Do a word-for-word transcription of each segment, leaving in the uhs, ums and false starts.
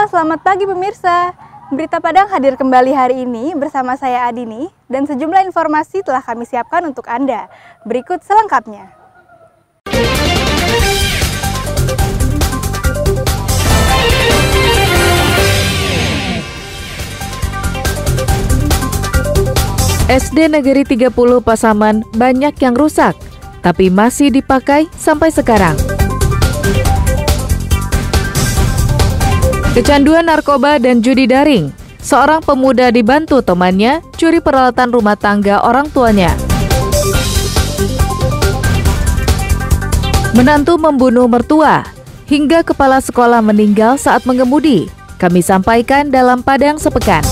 selamat pagi pemirsa. Berita Padang hadir kembali hari ini bersama saya Adini dan sejumlah informasi telah kami siapkan untuk Anda. Berikut selengkapnya. S D Negeri tiga puluh Pasaman banyak yang rusak, tapi masih dipakai sampai sekarang. Kecanduan narkoba dan judi daring. Seorang pemuda dibantu temannya curi peralatan rumah tangga orang tuanya. Menantu membunuh mertua, hingga kepala sekolah meninggal saat mengemudi. Kami sampaikan dalam Padang Sepekan.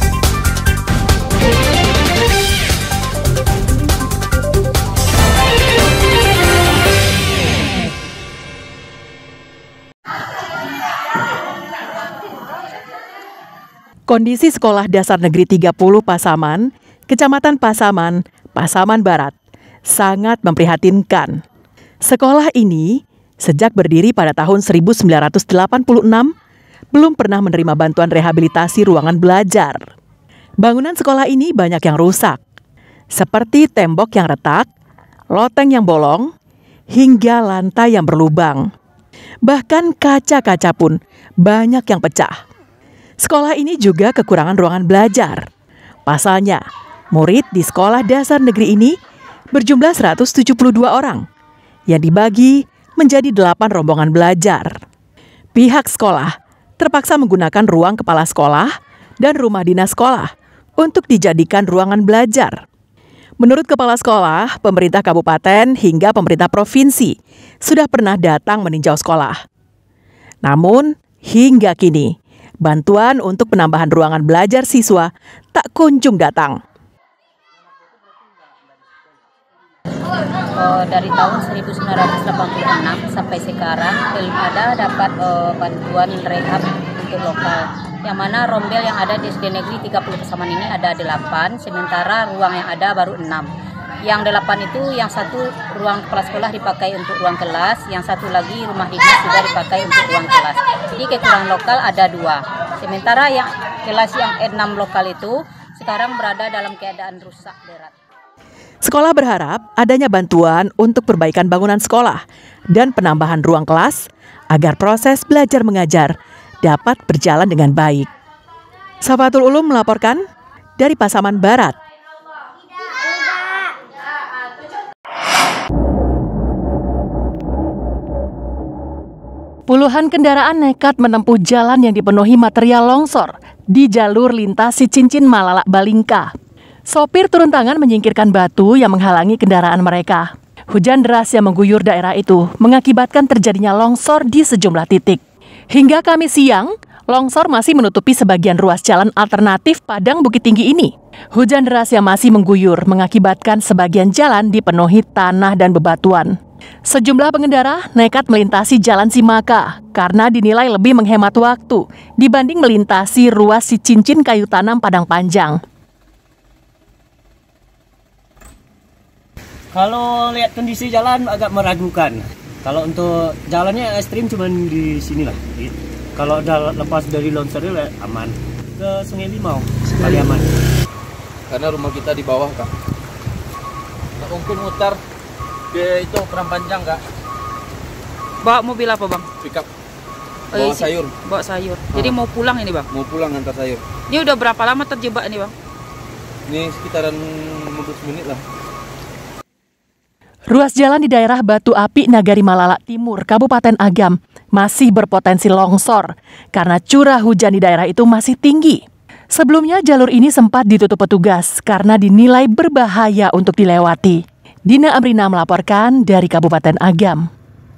Kondisi Sekolah Dasar Negeri tiga puluh Pasaman, Kecamatan Pasaman, Pasaman Barat, sangat memprihatinkan. Sekolah ini, sejak berdiri pada tahun seribu sembilan ratus delapan puluh enam, belum pernah menerima bantuan rehabilitasi ruangan belajar. Bangunan sekolah ini banyak yang rusak, seperti tembok yang retak, loteng yang bolong, hingga lantai yang berlubang. Bahkan kaca-kaca pun banyak yang pecah. Sekolah ini juga kekurangan ruangan belajar. Pasalnya, murid di sekolah dasar negeri ini berjumlah seratus tujuh puluh dua orang yang dibagi menjadi delapan rombongan belajar. Pihak sekolah terpaksa menggunakan ruang kepala sekolah dan rumah dinas sekolah untuk dijadikan ruangan belajar. Menurut kepala sekolah, pemerintah kabupaten hingga pemerintah provinsi sudah pernah datang meninjau sekolah. Namun, hingga kini, bantuan untuk penambahan ruangan belajar siswa tak kunjung datang. Oh, dari tahun seribu sembilan ratus delapan puluh enam sampai sekarang belum ada dapat oh, bantuan rehab untuk lokal. Yang mana rombel yang ada di S D Negeri tiga puluh Pasaman ini ada delapan, sementara ruang yang ada baru enam. Yang delapan itu yang satu ruang kepala sekolah dipakai untuk ruang kelas, yang satu lagi rumah dinas juga dipakai untuk ruang kelas. Jadi kekurangan lokal ada dua. Sementara yang kelas yang enam lokal itu sekarang berada dalam keadaan rusak berat. Sekolah berharap adanya bantuan untuk perbaikan bangunan sekolah dan penambahan ruang kelas agar proses belajar mengajar dapat berjalan dengan baik. Safatul Ulum melaporkan dari Pasaman Barat. Puluhan kendaraan nekat menempuh jalan yang dipenuhi material longsor di jalur lintas Cicincin Malalak Balingka. Sopir turun tangan menyingkirkan batu yang menghalangi kendaraan mereka. Hujan deras yang mengguyur daerah itu mengakibatkan terjadinya longsor di sejumlah titik. Hingga Kamis siang, longsor masih menutupi sebagian ruas jalan alternatif Padang Bukit Tinggi ini. Hujan deras yang masih mengguyur mengakibatkan sebagian jalan dipenuhi tanah dan bebatuan. Sejumlah pengendara nekat melintasi Jalan Simaka karena dinilai lebih menghemat waktu dibanding melintasi ruas Cicincin Kayu Tanam Padang Panjang. Kalau lihat kondisi jalan agak meragukan. Kalau untuk jalannya ekstrim cuma di sini lah. Kalau udah lepas dari longsor itu aman. Ke Sungai Limau paling aman. Karena rumah kita di bawah, Kak. Tak mungkin mutar ke itu Perang Panjang, Kak. Bawa mobil apa, Bang? Pickup. Oh, Bawa sayur. Bawa sayur. Jadi mau pulang ini, Bang? Mau pulang antar sayur. Ini udah berapa lama terjebak ini, Bang? Ini sekitaran lima belas menit lah. Ruas jalan di daerah Batu Api Nagari Malalak Timur, Kabupaten Agam, masih berpotensi longsor karena curah hujan di daerah itu masih tinggi. Sebelumnya jalur ini sempat ditutup petugas karena dinilai berbahaya untuk dilewati. Dina Amrina melaporkan dari Kabupaten Agam.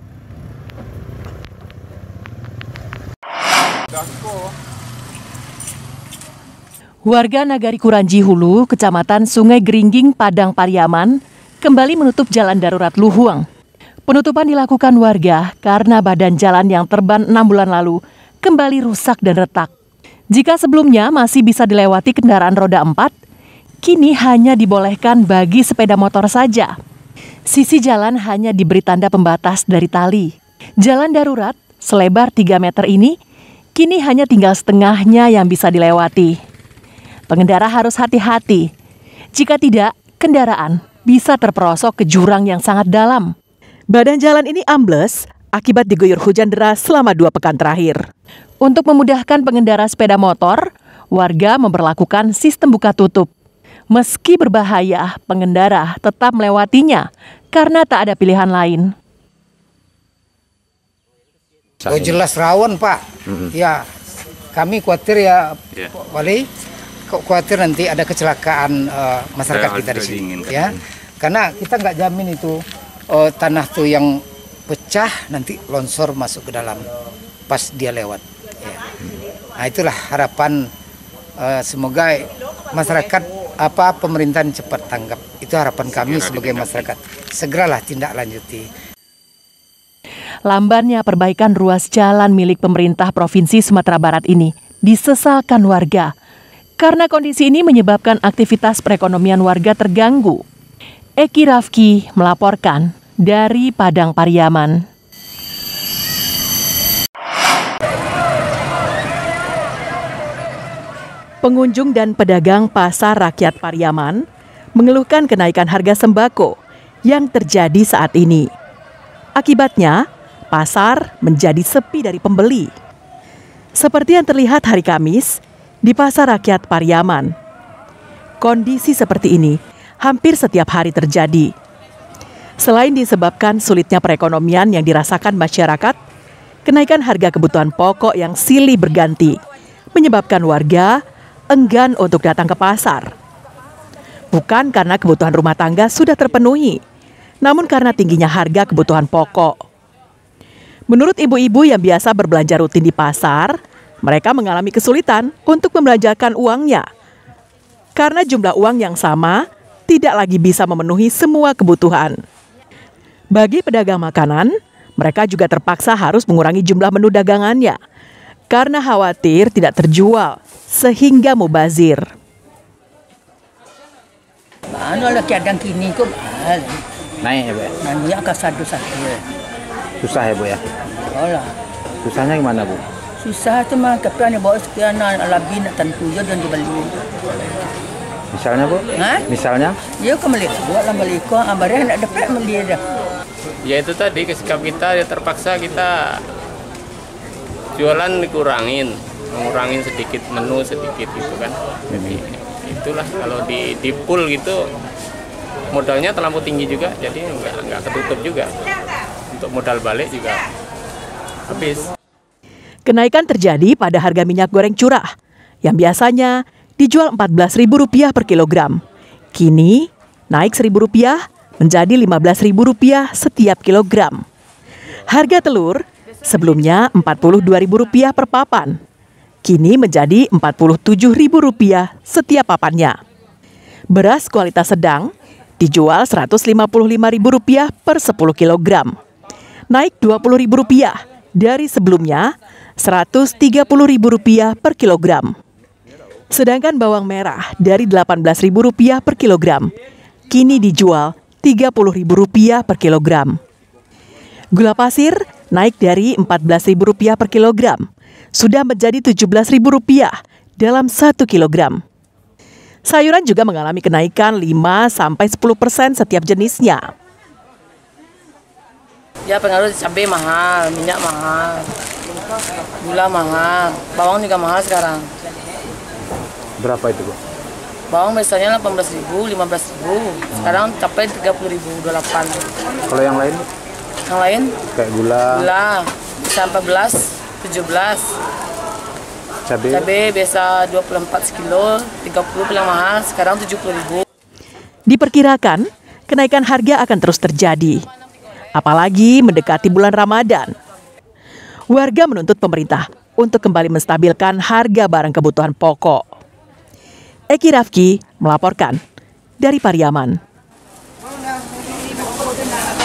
Warga Nagari Kuranji Hulu, Kecamatan Sungai Geringging, Padang Pariaman, kembali menutup jalan darurat Luhuang. Penutupan dilakukan warga karena badan jalan yang terban enam bulan lalu kembali rusak dan retak. Jika sebelumnya masih bisa dilewati kendaraan roda empat, kini hanya dibolehkan bagi sepeda motor saja. Sisi jalan hanya diberi tanda pembatas dari tali. Jalan darurat selebar tiga meter ini Kini hanya tinggal setengahnya yang bisa dilewati. Pengendara harus hati-hati. Jika tidak, kendaraan bisa terperosok ke jurang yang sangat dalam. Badan jalan ini ambles akibat diguyur hujan deras selama dua pekan terakhir. Untuk memudahkan pengendara sepeda motor, warga memperlakukan sistem buka tutup. Meski berbahaya, pengendara tetap melewatinya karena tak ada pilihan lain. Oh jelas rawan Pak. Mm-hmm. Ya kami khawatir ya yeah. Pak Wali, khawatir nanti ada kecelakaan uh, masyarakat kita di sini. Ya, karena kita nggak jamin itu uh, tanah tuh yang pecah nanti longsor masuk ke dalam pas dia lewat. Ya. Nah itulah harapan uh, semoga masyarakat apa pemerintahan cepat tanggap. Itu harapan kami sebagai masyarakat. Segeralah tindak lanjuti. Lambannya perbaikan ruas jalan milik pemerintah Provinsi Sumatera Barat ini disesalkan warga karena kondisi ini menyebabkan aktivitas perekonomian warga terganggu. Eki Rafki melaporkan dari Padang Pariaman. Pengunjung dan pedagang Pasar Rakyat Pariaman mengeluhkan kenaikan harga sembako yang terjadi saat ini. Akibatnya, pasar menjadi sepi dari pembeli. Seperti yang terlihat hari Kamis di Pasar Rakyat Pariaman. Kondisi seperti ini hampir setiap hari terjadi. Selain disebabkan sulitnya perekonomian yang dirasakan masyarakat, kenaikan harga kebutuhan pokok yang silih berganti menyebabkan warga enggan untuk datang ke pasar. Bukan karena kebutuhan rumah tangga sudah terpenuhi, namun karena tingginya harga kebutuhan pokok. Menurut ibu-ibu yang biasa berbelanja rutin di pasar, mereka mengalami kesulitan untuk membelanjakan uangnya. Karena jumlah uang yang sama tidak lagi bisa memenuhi semua kebutuhan. Bagi pedagang makanan, mereka juga terpaksa harus mengurangi jumlah menu dagangannya karena khawatir tidak terjual sehingga mubazir. Mana lah keadaan kini kok mahal. Naik ya Bu ya? Naik ke satu-satu. Susah ya Bu ya? Olah. Susahnya gimana Bu? Susah tu mah kapan bawa sekian alabi nak tentu je dan dibeli. Misalnya Bu? Ha? Misalnya? Ya kembali buat lah beli kau abareh nak dapat beli dah. Ya itu tadi sikap kita ya terpaksa kita jualan dikurangin, mengurangin sedikit menu sedikit gitu kan. Jadi itulah kalau di di pool gitu modalnya terlalu tinggi juga, jadi nggak nggak ketutup juga. Untuk modal balik juga habis. Kenaikan terjadi pada harga minyak goreng curah yang biasanya dijual empat belas ribu rupiah per kilogram. Kini naik seribu rupiah menjadi lima belas ribu rupiah setiap kilogram. Harga telur sebelumnya empat puluh dua ribu rupiah per papan. Kini menjadi empat puluh tujuh ribu rupiah setiap papannya. Beras kualitas sedang dijual seratus lima puluh lima ribu rupiah per sepuluh kilogram. Naik dua puluh ribu rupiah dari sebelumnya seratus tiga puluh ribu rupiah per kilogram. Sedangkan bawang merah dari delapan belas ribu rupiah per kilogram, kini dijual tiga puluh ribu rupiah per kilogram. Gula pasir naik dari empat belas ribu rupiah per kilogram, sudah menjadi tujuh belas ribu rupiah dalam satu kilogram. Sayuran juga mengalami kenaikan lima sampai sepuluh persen setiap jenisnya. Ya pengaruh cabai mahal, minyak mahal, gula mahal, bawang juga mahal sekarang. Berapa itu Bu? Bawang biasanya delapan belas ribu, lima belas ribu, sekarang capai tiga puluh ribu, dua puluh delapan. Kalau yang lain? Yang lain? Kayak gula? Gula, bisa empat belas, tujuh belas. Cabai? Cabai biasa dua puluh empat sekilo, tiga puluh paling mahal, sekarang tujuh puluh ribu. Diperkirakan kenaikan harga akan terus terjadi. Apalagi mendekati bulan Ramadan. Warga menuntut pemerintah untuk kembali menstabilkan harga barang kebutuhan pokok. Eki Rafki melaporkan dari Pariaman.